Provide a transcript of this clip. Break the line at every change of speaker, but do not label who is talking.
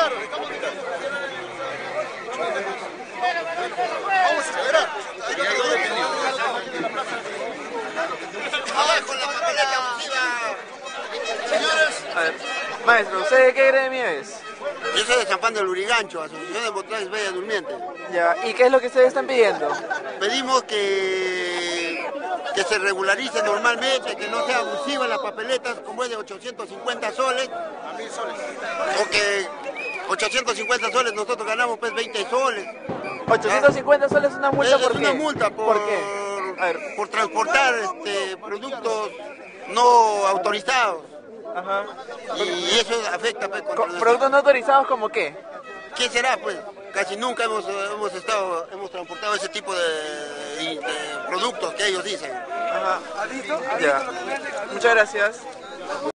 Abajo la papeleta abusiva. Señores.
A ver, maestro, ¿usted de qué gremio es?
Yo soy de San Juan del Lurigancho, Asociación de Botrajes Bella Durmiente.
Ya, ¿y qué es lo que ustedes están pidiendo?
Pedimos que se regularice normalmente, que no sea abusiva las papeletas, como es de 850 soles. A 1000 soles. O que 850 soles nosotros ganamos pues 20 soles.
850 soles es una multa,
Es
¿por qué?
una multa
¿Por qué? A ver.
por transportar productos no autorizados.
Ajá.
Y eso afecta pues contra nuestra...
¿Productos no autorizados como qué?
¿Qué será pues? Casi nunca hemos transportado ese tipo de productos que ellos dicen.
Ajá. Ya. Muchas gracias.